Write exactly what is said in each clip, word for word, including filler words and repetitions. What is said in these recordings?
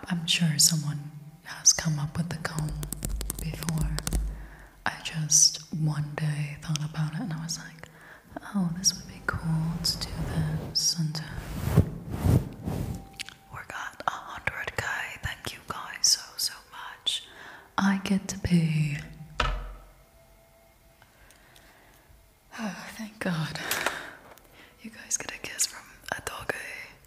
I'm sure someone has come up with the comb before. I just one day thought about it and I was like, oh, this would be cool to do this. And uh, we got a hundred K. Thank you guys so, so much. I get to pay. Oh, thank God. You guys get a kiss from a doggy.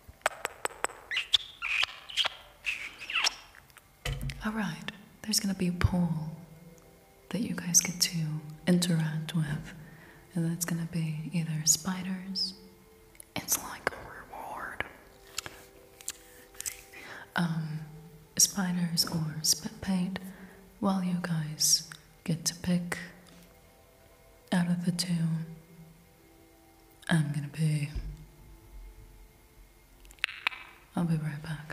Alright, there's gonna be a poll that you guys get to interact with, and that's gonna be either spiders, it's like a reward, um, spiders or spit paint, while you guys get to pick out of the two. I'm gonna be. I'll be right back.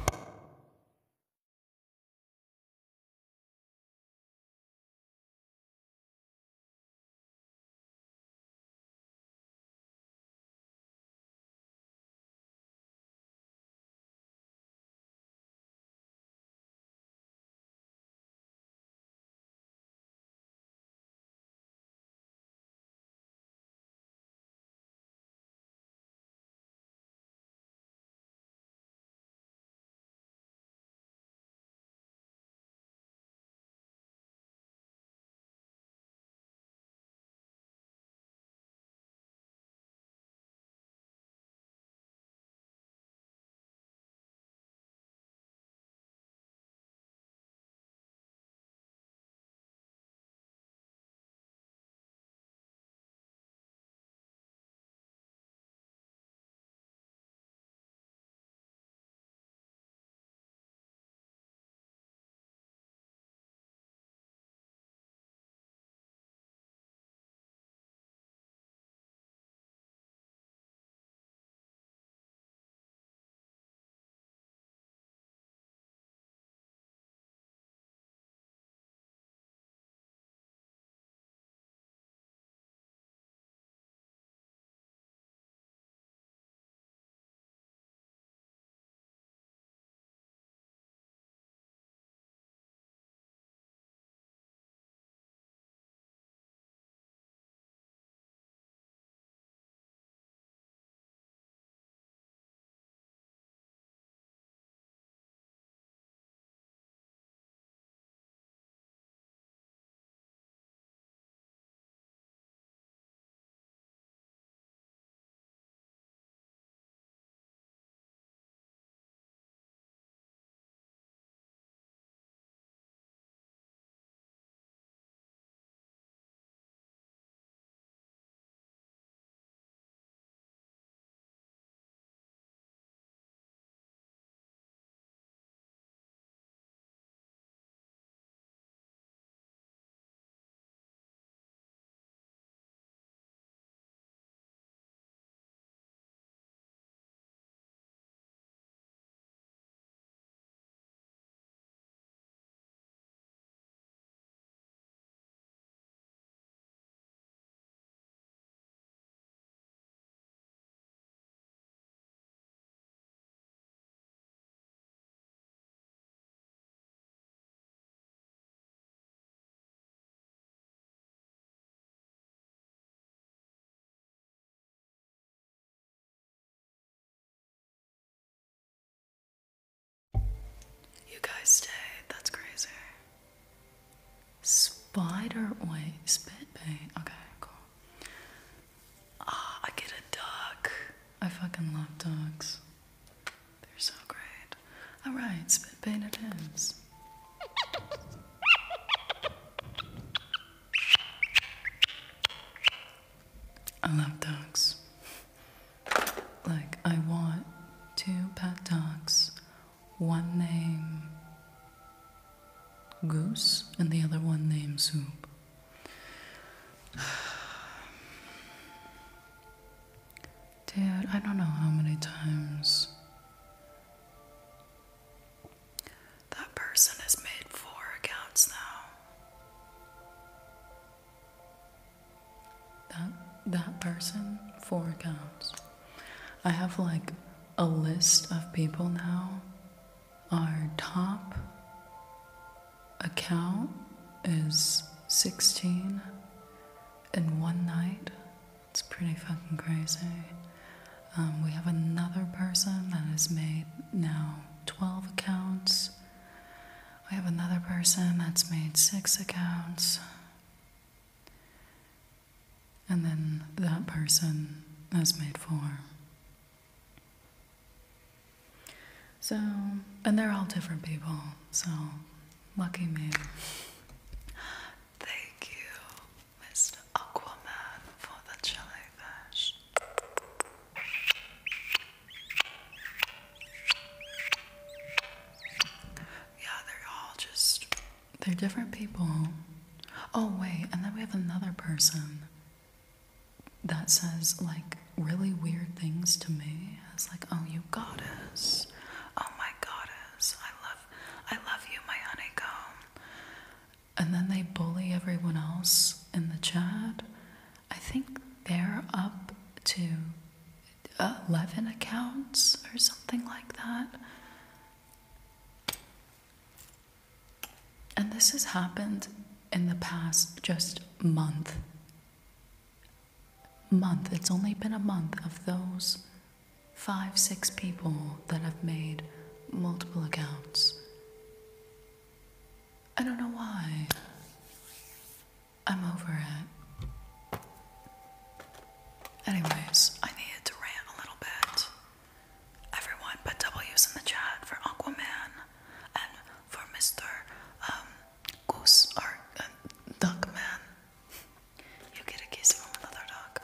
You guys stayed. That's crazy. Spider. Wait, spit paint. Okay, cool. Ah, I get a duck. I fucking love ducks. They're so great. Alright, spit paint it is. I love ducks. Like, I want two pet ducks. One name Goose and the other one named Soup. Dude, I don't know how many times that person has made four accounts now. That that person, four accounts. I have like a list of people now Our top account is sixteen in one night. It's pretty fucking crazy. Um, we have another person that has made now twelve accounts. We have another person that's made six accounts. And then that person has made four. So, and they're all different people, so lucky me. Thank you, Mister Aquaman, for the jellyfish. Yeah, they're all just, they're different people. Oh, wait, and then we have another person that says, like, really weird things to me. It's like, oh, you goddess. Oh, my goddess. I love, I love you, my honeycomb. And then they bully everyone else in the chat. I think they're up to eleven accounts or something like that. And this has happened in the past just month. Month. It's only been a month of those five, six people that have made multiple accounts. I don't know why. I'm over it. Anyways, I needed to rant a little bit. Everyone put W's in the chat for Aquaman and for Mister Um, Goose or uh, Duckman. You get a kiss from another duck.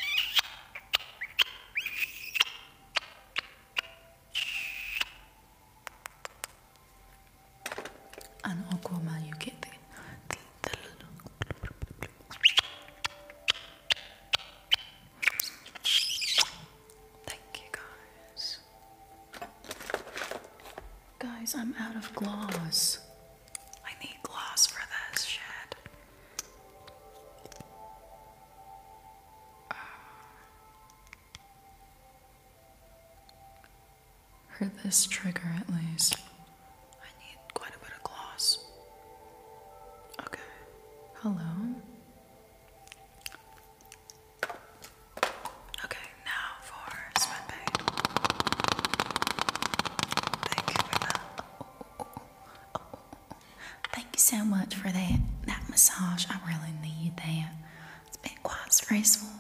And Aquaman, you get the, the, the Thank you, guys. Guys, I'm out of gloss. I need gloss for this shit. For this trigger, at least. I need quite a bit of gloss. Okay. Hello? Okay, now for sweat paint. Thank you for that. Oh, oh, oh, oh, oh. Thank you so much for that, that massage. I really need that. It's been quite stressful.